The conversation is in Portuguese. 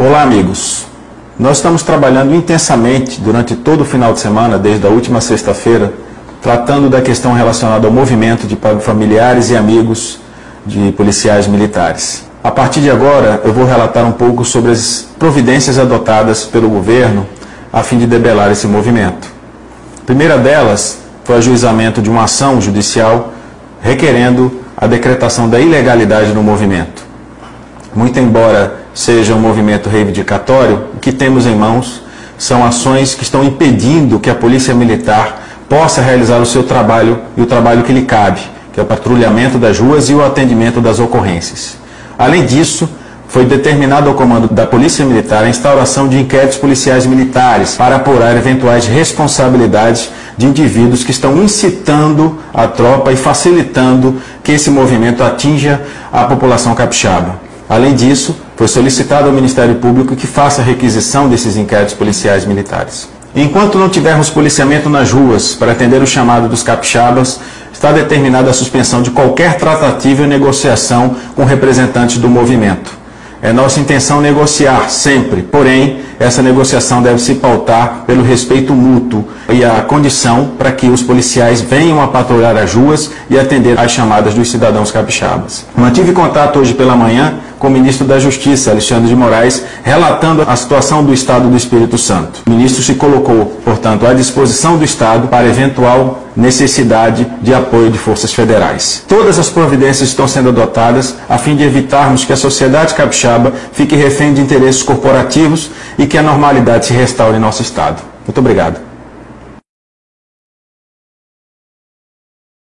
Olá, amigos. Nós estamos trabalhando intensamente durante todo o final de semana, desde a última sexta-feira, tratando da questão relacionada ao movimento de familiares e amigos de policiais militares. A partir de agora, eu vou relatar um pouco sobre as providências adotadas pelo governo a fim de debelar esse movimento. A primeira delas foi o ajuizamento de uma ação judicial requerendo a decretação da ilegalidade do movimento. Muito embora seja um movimento reivindicatório, o que temos em mãos são ações que estão impedindo que a Polícia Militar possa realizar o seu trabalho e o trabalho que lhe cabe, que é o patrulhamento das ruas e o atendimento das ocorrências. Além disso, foi determinado ao comando da Polícia Militar a instauração de inquéritos policiais militares para apurar eventuais responsabilidades de indivíduos que estão incitando a tropa e facilitando que esse movimento atinja a população capixaba. Além disso, foi solicitado ao Ministério Público que faça a requisição desses inquéritos policiais militares. Enquanto não tivermos policiamento nas ruas para atender o chamado dos capixabas, está determinada a suspensão de qualquer tratativa e negociação com representantes do movimento. É nossa intenção negociar sempre, porém, essa negociação deve se pautar pelo respeito mútuo e a condição para que os policiais venham a patrulhar as ruas e atender às chamadas dos cidadãos capixabas. Mantive contato hoje pela manhã com o ministro da Justiça, Alexandre de Moraes, relatando a situação do Estado do Espírito Santo. O ministro se colocou, portanto, à disposição do Estado para eventual necessidade de apoio de forças federais. Todas as providências estão sendo adotadas a fim de evitarmos que a sociedade capixaba fique refém de interesses corporativos e que a normalidade se restaure em nosso Estado. Muito obrigado.